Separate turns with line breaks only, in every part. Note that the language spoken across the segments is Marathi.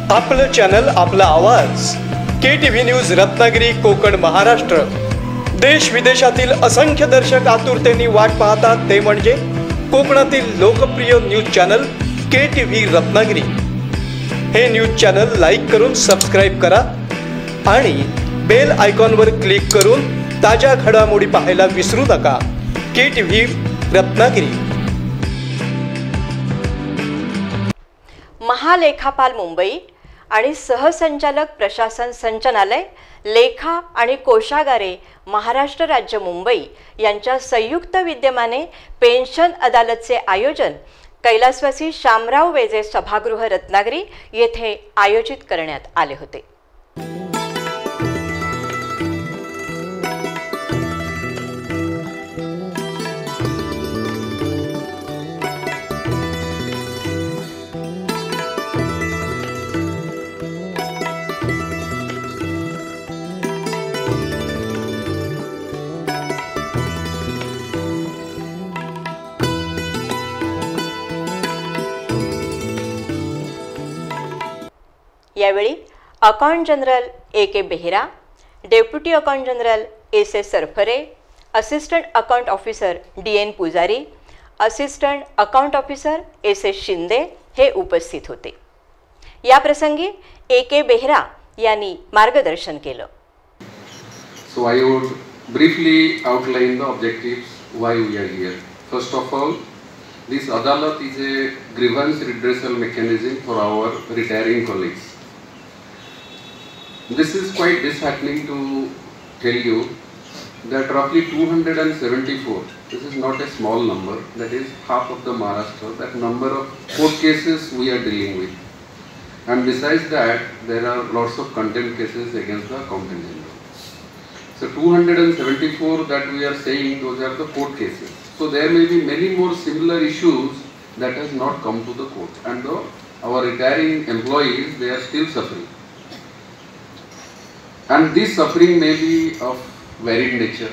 आपलं चॅनल, आपला आवाज. KTV news Ratnagiri, Konkan, Maharashtra. देश विदेशातील असंख्य दर्शक आतुरतेने वाट पाहतात ते म्हणजे कोकणातील लोकप्रिय न्यूज चॅनल KTV रत्नागिरी. हे न्यूज चॅनल लाईक करून सबस्क्राईब करा आणि बेल आयकॉनवर क्लिक करून ताज्या घडामोडी पाहायला विसरू नका. KTV रत्नागिरी.
महालेखापाल मुंबई आणि सहसंचालक प्रशासन संचालनालय, लेखा आणि कोषागारे महाराष्ट्र राज्य मुंबई यांच्या संयुक्त विद्यमाने पेन्शन अदालतचे आयोजन कैलासवासी शामराव वेजे सभागृह रत्नागिरी येथे आयोजित करण्यात आले होते. यावेळी account general AK Behera, deputy account general SS Sarfare, assistant account officer DN Pujari, assistant account officer SS Shinde हे उपस्थित होते. या प्रसंगी AK बेहरा यांनी मार्गदर्शन केलं.
So I would briefly outline the objectives why we are here. First of all, this Adalat is a grievance redressal mechanism for our retiring colleagues. This is quite disheartening to tell you that roughly 274, this is not a small number, that is half of the Maharashtra, that number of court cases we are dealing with. And besides that, there are lots of contempt cases against the accountant general. So 274 that we are saying, those are the court cases. So there may be many more similar issues that has not come to the court. And our retiring employees, they are still suffering. And this suffering may be of varied nature.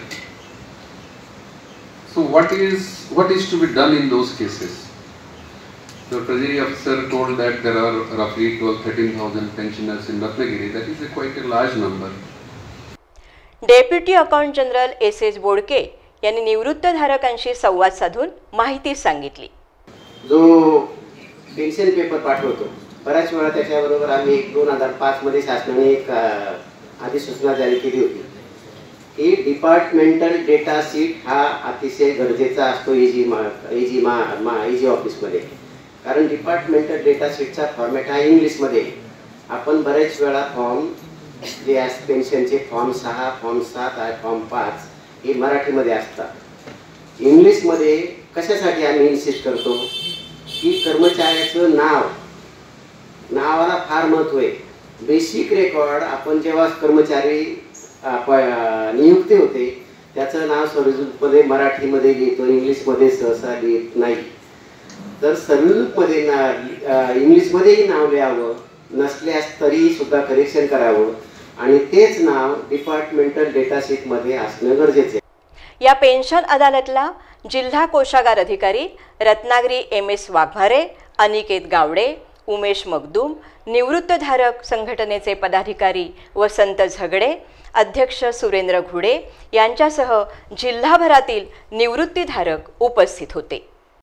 So what is to be done in those cases? The Treasury officer told that there are roughly 12,000-13,000 pensioners in Ratnagiri. That is quite a large number.
Deputy account general SS Bodke यांनी निवृत्तधारकांशी संवाद साधून माहिती सांगितली.
जो पेन्शन पेपर पाठवतो, बऱ्याच वेळा त्याच्याबरोबर आम्ही 2005 मध्ये शासनाने एक अधिसूचना जारी केली होती की डिपार्टमेंटल डेटा शीट हा अतिशय गरजेचा असतो EG ऑफिसमध्ये. कारण डिपार्टमेंटल डेटा शीटचा फॉर्मॅट हा इंग्लिशमध्ये. आपण बरेच वेळा फॉर्म जे आहे पेन्शनचे फॉर्म 6, फॉर्म 7 आणि फॉर्म 5 हे मराठीमध्ये असतात. इंग्लिशमध्ये कशासाठी आम्ही इन्सिस्ट करतो की कर्मचाऱ्याचं नावाला फार महत्त्व आहे. बेसिक रेकॉर्ड आपण जेव्हा कर्मचारी नियुक्ती होते त्याचं नाव सर्वरूपमध्ये मराठीमध्ये लिहितो, इंग्लिशमध्ये सहसा लिहित नाही. तर सर्वरूपमध्ये इंग्लिशमध्येही नाव लिहावं, नसल्यास तरी सुद्धा करेक्शन करावं आणि तेच नाव डिपार्टमेंटल डेटा शीटमध्ये असणं गरजेचं आहे.
या पेन्शन अदालतला जिल्हा कोषागार अधिकारी रत्नागिरी MS वाघमारे, अनिकेत गावडे, उमेश मगदूम, निवृत्तधारक संघटनेचे पदाधिकारी वसंत झगडे, अध्यक्ष सुरेंद्र घुडे यांच्यासह जिल्हाभरातील निवृत्तीधारक उपस्थित होते.